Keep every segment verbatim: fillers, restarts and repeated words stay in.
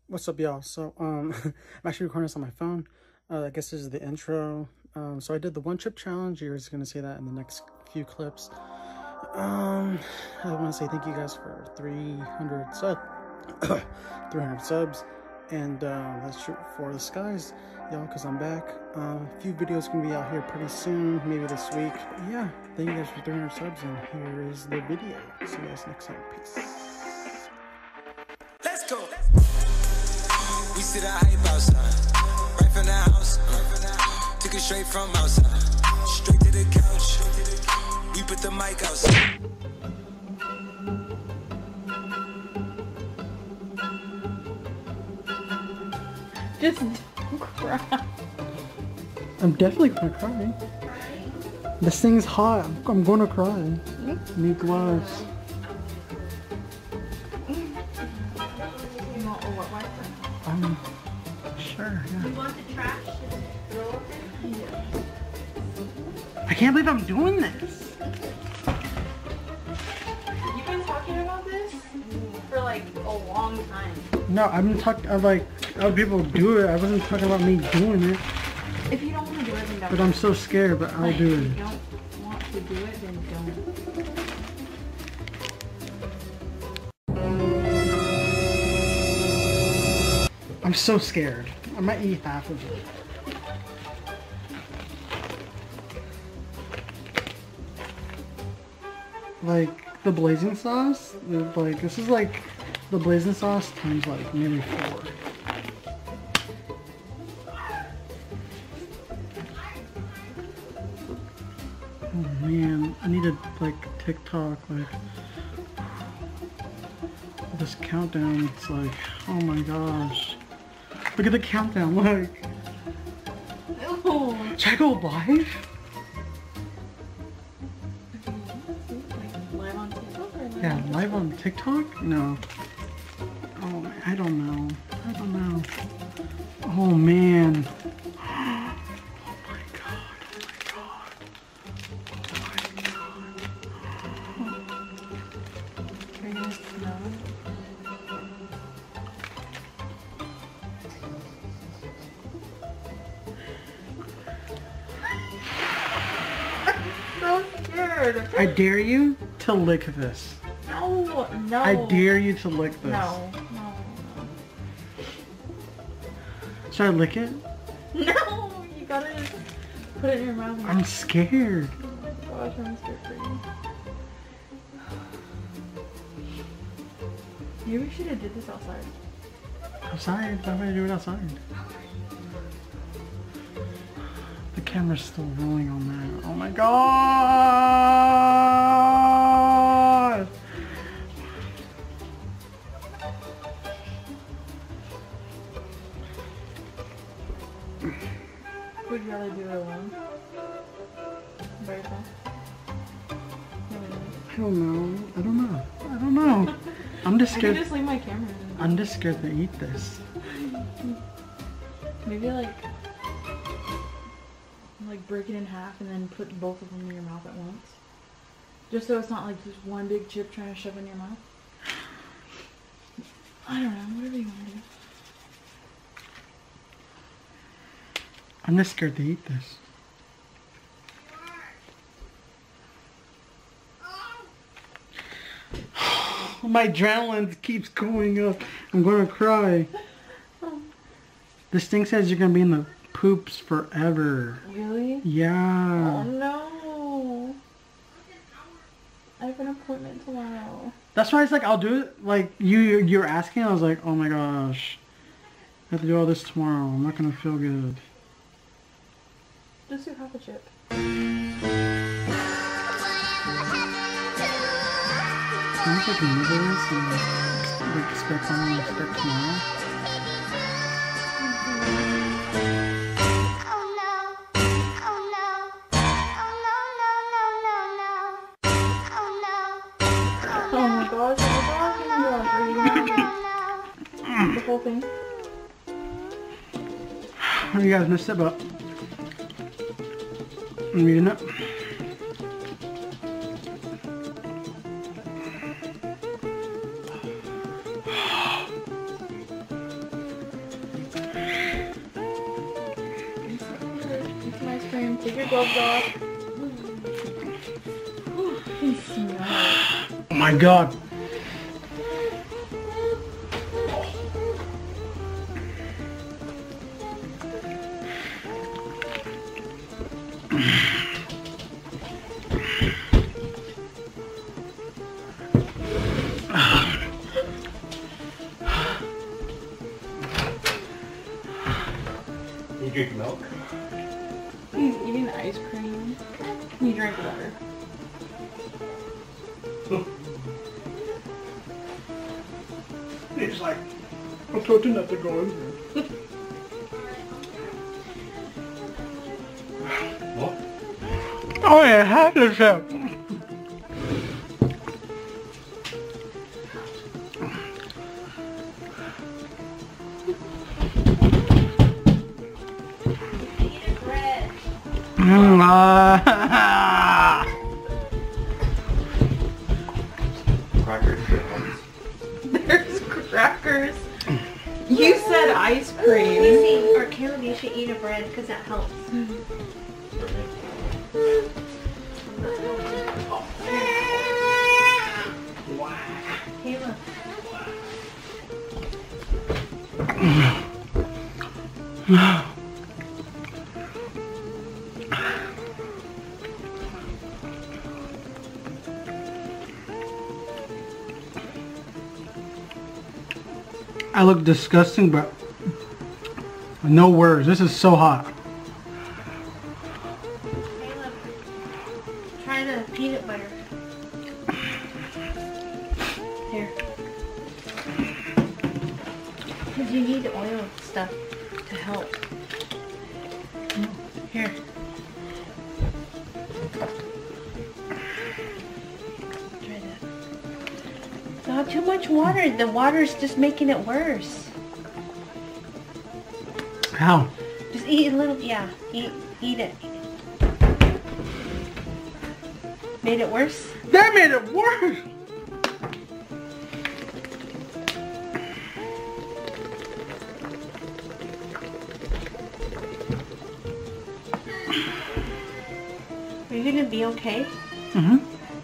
What's up, y'all? So, um, I'm actually recording this on my phone. Uh, I guess this is the intro. Um, so I did the one chip challenge. You're just gonna see that in the next few clips. Um, I want to say thank you guys for three hundred sub, three hundred subs, and uh, let's shoot for the skies, y'all. Cause I'm back. Uh, a few videos gonna be out here pretty soon, maybe this week. But yeah, thank you guys for three hundred subs, and here is the video. See you guys next time. Peace. Let's go. We see the hype outside, right from the house. Uh, took it straight from outside, straight to the couch. We put the mic outside. Just don't cry. I'm definitely gonna cry. This thing's hot. I'm gonna cry. Need gloves. You want a what wipe? Um, sure, yeah. You want the trash to throw it? Yeah. I can't believe I'm doing this. You've been talking about this for like a long time. No, I've been talking, I like, other people do it. I wasn't talking about me doing it. If you don't want to do it, then don't. But I'm so scared, but I'll Like, do If you it. don't want to do it, then don't. I'm so scared. I might eat half of it. Like, the blazing sauce, like, this is like the blazing sauce times like maybe four. Oh man, I need to like TikTok, like this countdown. It's like, oh my gosh, look at the countdown. Like, No. should I go live? Like live on TikTok or live Yeah, on live on TikTok? No. Oh, man, I don't know. I don't know. Oh man. Oh my god. Oh my god. Oh my god. Are you gonna smell it? I'm so scared. I dare you to lick this. No, no. I dare you to lick this. No, no, Should I lick it? no. No, you gotta just put it in your mouth. I'm scared. Oh my gosh, I'm scared for you. Maybe we should have did this outside. Outside? Why would I do it outside? The camera's still rolling on that. Oh my god! Would you rather do it alone? By yourself? I don't know. I don't know. I don't know. I'm just I could scared. just leave my camera in. I'm just scared to eat this. Maybe like like break it in half and then put both of them in your mouth at once. Just so it's not like just one big chip trying to shove in your mouth. I don't know, whatever you want to do. I'm just scared to eat this. My adrenaline keeps going up. I'm gonna cry. This thing says you're gonna be in the poops forever. Really? Yeah. Oh no. I have an appointment tomorrow. That's why it's like I'll do it. Like you, you were asking. I was like, oh my gosh, I have to do all this tomorrow. I'm not gonna feel good. Just do half a chip. Can I just like remember this and like expect someone to start tomorrow? Oh my gosh, oh my gosh, oh my gosh. The whole thing. You guys missed it, but I'm eating it. Take your gloves off. Ooh, I can smell it. Oh my god. You drink milk? He's eating ice cream. He drank water. He's like, I told you not to go in there. What? Oh, I had this up. Mm, ah. Crackers or hummus? There's crackers. You said ice cream. Lucy or Caleb, you should eat a bread because that helps. Caleb. I look disgusting, but no words. This is so hot. Caleb. Try the peanut butter. Here. Because you need oil stuff to help. Here. Try that. Not too much water. The water's just making it worse. How? Just eat a little. Yeah. Eat. Eat it. Made it worse? That made it worse. Are you gonna be okay? Mm-hmm.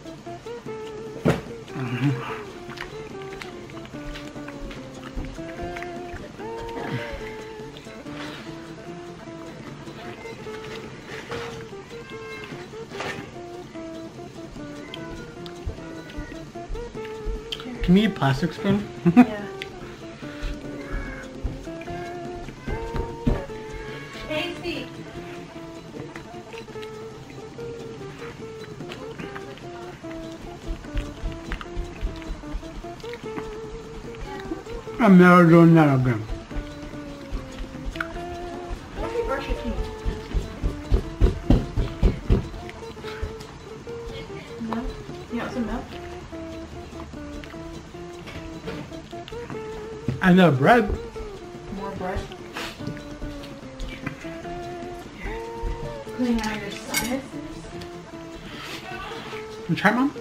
Mm-hmm. Can we eat plastic spoon? Yeah. Casey. I'm never doing that again. Let me brush your teeth. Milk? You want some milk? I love bread. More bread. Clean out your sinuses. You try, Mom?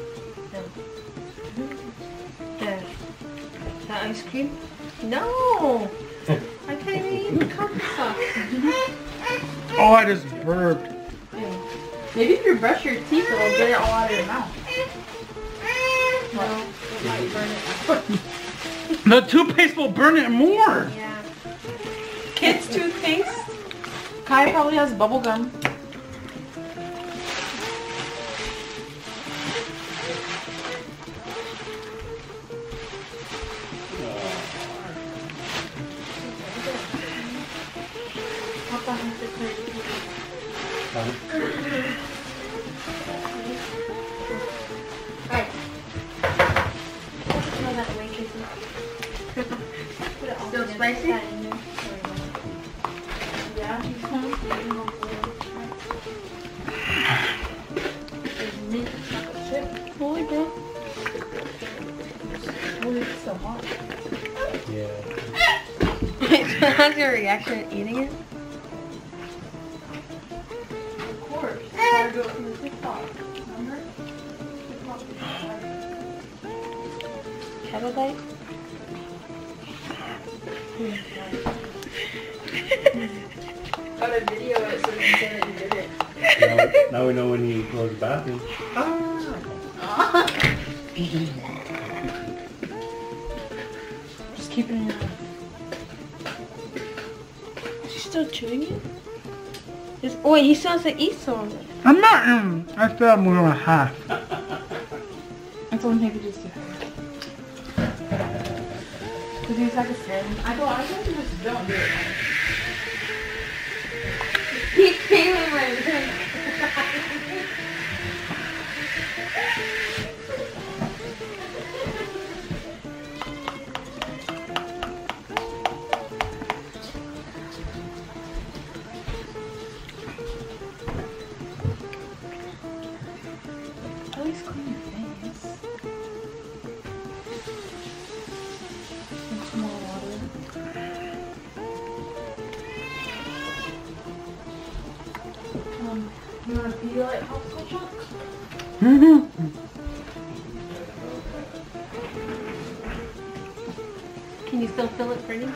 The, the ice cream? No! I can't even eat coffee sauce. Oh, I just burped. Yeah. Maybe if you brush your teeth, it'll get it all out of your mouth. Well, it might burn it. The toothpaste will burn it more. Yeah. Kids' toothpaste. Kai probably has bubble gum. Papa has to clear the teeth. Alright. Throw that away, Casey. Put it all Still together. spicy? Put that in there. Yeah, he's home. There's mint chocolate chip. Holy bro. Oh, it's so hot. Yeah. How's your reaction eating it? Of course. Gotta go from the TikTok. Remember? TikTok. Kettle bite? Gotta video it so we can say that you did it. now, now we know when he goes to the bathroom. Just keep it in your mouth. Is he still chewing it? Is, oh wait, he still has to eat some of it. I'm not. Um, I still have more than half. That's one thing to just do. Because he's like a sin. I go, I think you just don't do it. He's feeling my drink. At least clean your face. Drink some more water. Um, you want a Pedialyte popsicle chunks? Mm-hmm. Can you still feel it burning?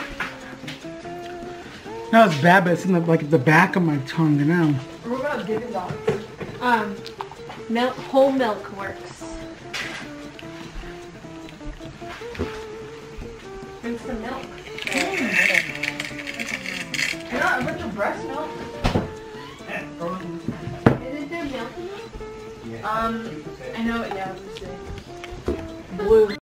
No, it's bad, but it's in the, like the back of my tongue now. What about Dippin' Dots? Um, milk, whole milk works. Drink some milk. Not a bunch of breast milk. Isn't there milk in it? Um, I know, yeah, I was gonna say. Blue.